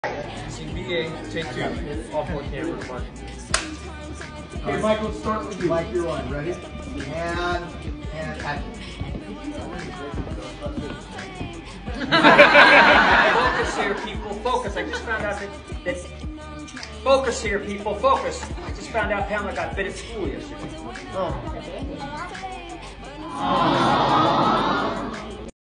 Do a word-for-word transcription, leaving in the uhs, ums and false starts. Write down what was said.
Scene B A, take two. All four cameras, one. Okay, Michael, let's start with you. Mike, you're on. Ready? And, and action. Focus here, people. Focus. I just found out that, that... Focus here, people. Focus. I just found out Pamela got bit at school yesterday. Oh.